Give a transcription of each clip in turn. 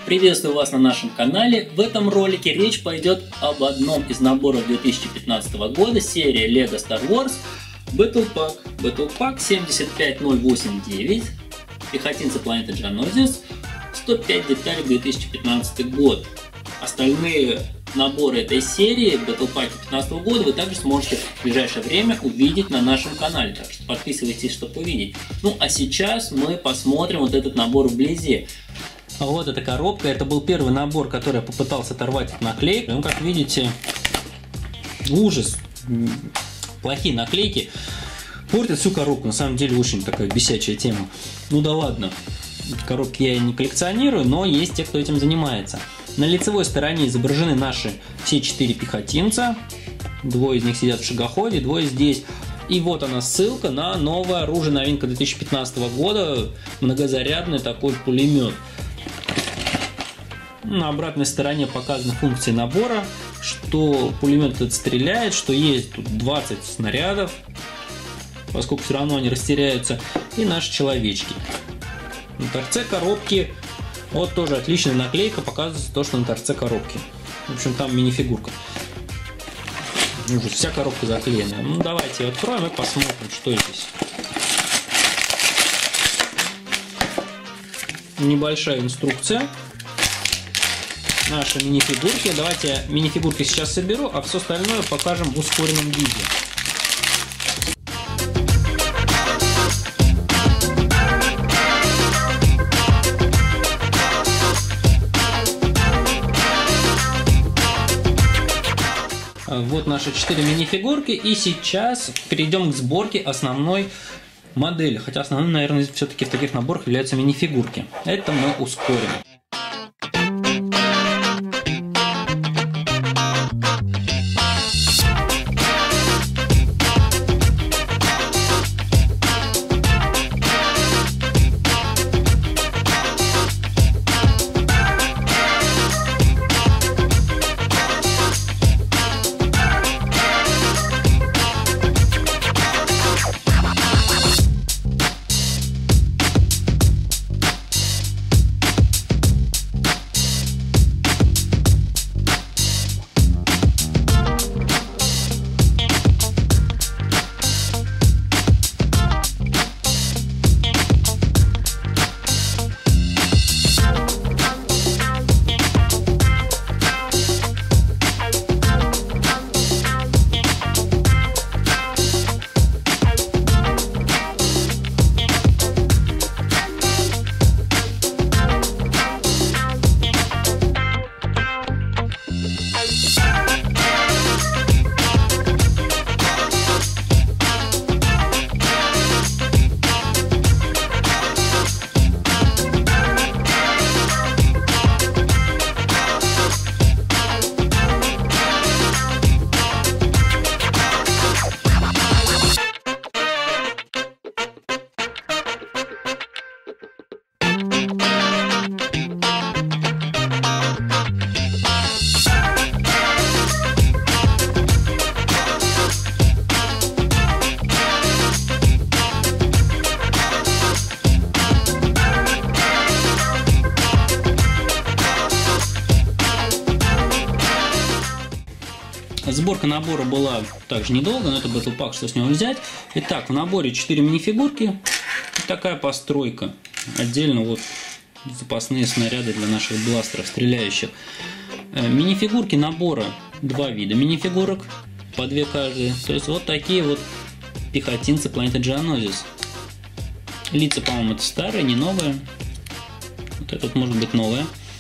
Приветствую вас на нашем канале. В этом ролике речь пойдет об одном из наборов 2015 года серии LEGO Star Wars Battle Pack. Battle Pack 75089, пехотинцы планеты Geonosis, 105 деталей 2015 год. Остальные наборы этой серии Battle Pack 2015 года вы также сможете в ближайшее время увидеть на нашем канале, так что подписывайтесь, чтобы увидеть. Ну а сейчас мы посмотрим вот этот набор вблизи. Вот эта коробка, это был первый набор, который я попытался оторвать от наклеек. Ну, как видите, ужас, плохие наклейки портят всю коробку. На самом деле очень такая бесячая тема. Ну да ладно, коробки я не коллекционирую, но есть те, кто этим занимается. На лицевой стороне изображены наши все 4 пехотинца. Двое из них сидят в шагоходе, двое здесь. И вот она ссылка на новое оружие, новинка 2015 года, многозарядный такой пулемет. На обратной стороне показаны функции набора, что пулемет этот стреляет, что есть тут 20 снарядов, поскольку все равно они растеряются, и наши человечки. На торце коробки, вот тоже отличная наклейка, показывается то, что на торце коробки. В общем, там минифигурка. Уже вся коробка заклеена. Ну, давайте ее откроем и посмотрим, что здесь. Небольшая инструкция. Наши минифигурки. Давайте я минифигурки сейчас соберу, а все остальное покажем в ускоренном видео. Вот наши 4 минифигурки, и сейчас перейдем к сборке основной модели. Хотя основным, наверное, все-таки в таких наборах являются минифигурки. Это мы ускорим. Сборка набора была также недолго, но это Battle Pack, что с него взять. Итак, в наборе 4 минифигурки и такая постройка. Отдельно вот запасные снаряды для наших бластеров стреляющих. Минифигурки набора 2 вида минифигурок, по 2 каждые. То есть вот такие вот пехотинцы планеты Geonosis. Лица, по-моему, это старые, не новые. Вот этот может быть новые.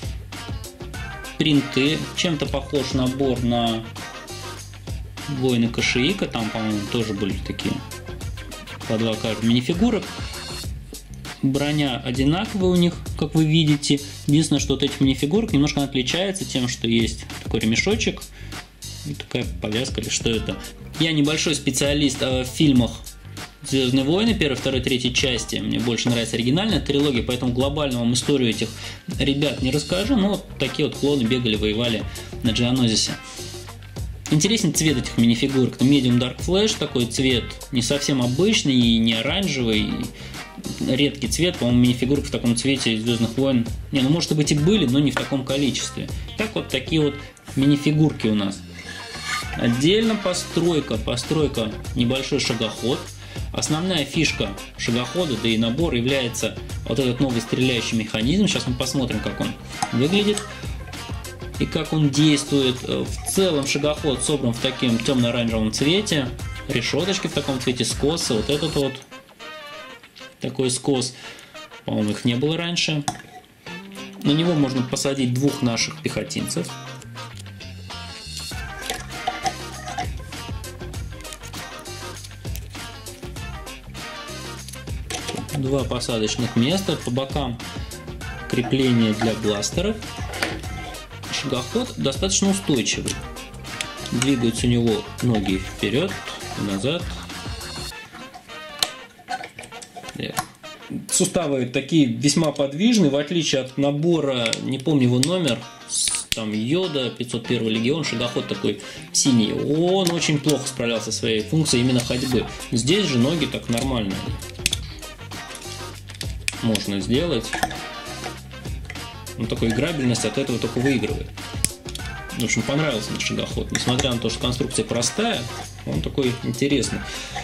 Принты. Чем-то похож набор на Воины Кашиика, там, по-моему, тоже были такие по 2 каждых минифигурок. Броня одинаковая у них, как вы видите. Единственное, что от этих минифигурок немножко отличается тем, что есть такой ремешочек и такая повязка, или что это. Я небольшой специалист в фильмах «Звездные войны», 1, 2, 3 части. Мне больше нравится оригинальная трилогия, поэтому глобально вам историю этих ребят не расскажу. Но вот такие вот клоны бегали, воевали на Geonosis. Интересен цвет этих минифигурок. Medium Dark Flash, такой цвет не совсем обычный и не оранжевый. редкий цвет, по-моему, минифигурок в таком цвете из Звездных войн. Не, ну может быть и были, но не в таком количестве. Так вот такие вот минифигурки у нас. Отдельно постройка, небольшой шагоход. Основная фишка шагохода, да и набора является вот этот новый стреляющий механизм. Сейчас мы посмотрим, как он выглядит и как он действует. В целом шагоход собран в таком темно-оранжевом цвете. Решеточки в таком цвете, скосы. Вот этот вот такой скос. По-моему, их не было раньше. На него можно посадить двух наших пехотинцев. Два посадочных места, по бокам крепления для бластеров. Шагоход достаточно устойчивый. Двигаются у него ноги вперед и назад. Суставы такие весьма подвижные, в отличие от набора, не помню его номер, там Йода, 501 легион, шагоход такой синий. Он очень плохо справлялся со своей функцией именно ходьбы. Здесь же ноги так нормальные. Можно сделать. Ну, такой играбельность от этого только выигрывает. В общем, понравился мне шагоход. Несмотря на то, что конструкция простая, он такой интересный.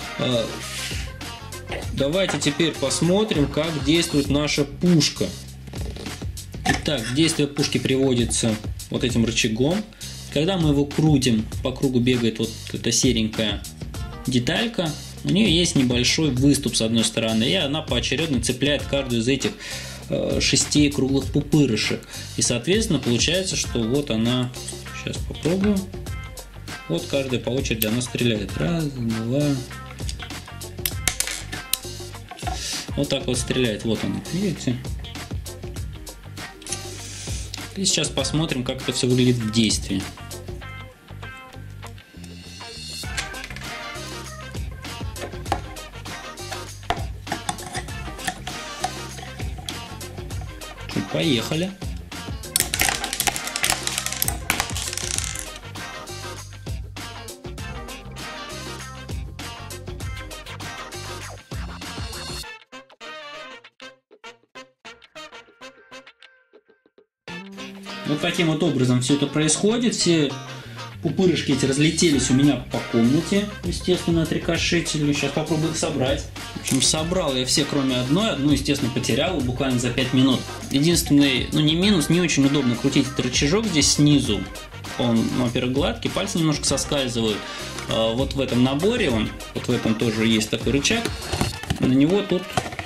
Давайте теперь посмотрим, как действует наша пушка. Итак, действие пушки приводится вот этим рычагом. Когда мы его крутим, по кругу бегает вот эта серенькая деталька. У нее есть небольшой выступ с одной стороны, и она поочередно цепляет каждую из этих 6 круглых пупырышек. И, соответственно, получается, что вот она... Сейчас попробую. Вот каждая по очереди она стреляет. Раз, два... Вот так вот стреляет. Вот она. Видите? И сейчас посмотрим, как это все выглядит в действии. Поехали. Вот таким вот образом все это происходит. Все пупырышки эти разлетелись у меня по комнате, естественно, отрикошетили. Сейчас попробую их собрать. В общем, собрал я все, кроме одной. Одну, естественно, потерял буквально за 5 минут. Единственный, ну не минус, не очень удобно крутить этот рычажок здесь снизу. Он, во-первых, гладкий, пальцы немножко соскальзывают. Вот в этом наборе, вот в этом тоже есть такой рычаг. На него тут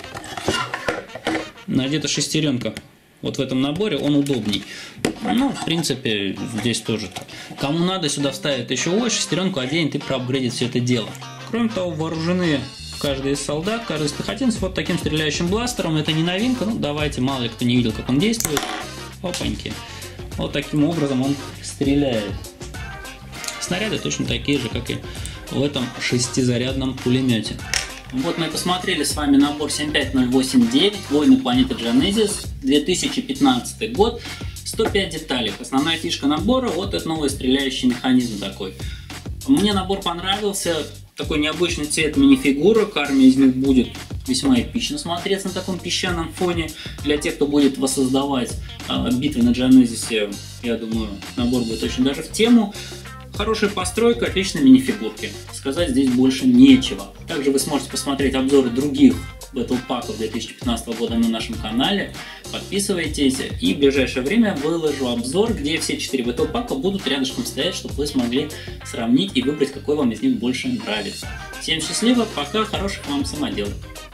надета шестеренка. Вот в этом наборе он удобней. Ну, в принципе, здесь тоже так. Кому надо, сюда вставит еще шестеренку, оденет и проапгрейдит все это дело. Кроме того, вооружены каждый из солдат, каждый из пехотинцев вот таким стреляющим бластером. Это не новинка, ну давайте, мало ли кто не видел, как он действует. Опаньки. Вот таким образом он стреляет. Снаряды точно такие же, как и в этом 6-зарядном пулемете. Вот мы посмотрели с вами набор 75089 «Войны планеты Genesis», 2015 год, 105 деталей. Основная фишка набора — вот этот новый стреляющий механизм такой. Мне набор понравился, такой необычный цвет минифигурок, армия из них будет весьма эпично смотреться на таком песчаном фоне. Для тех, кто будет воссоздавать битвы на Genesis, я думаю, набор будет очень даже в тему. Хорошая постройка, отличные минифигурки. Сказать здесь больше нечего. Также вы сможете посмотреть обзоры других Battle Pack 2015 года на нашем канале. Подписывайтесь, и в ближайшее время выложу обзор, где все 4 Battle Pack будут рядышком стоять, чтобы вы смогли сравнить и выбрать, какой вам из них больше нравится. Всем счастливо, пока, хороших вам самоделок.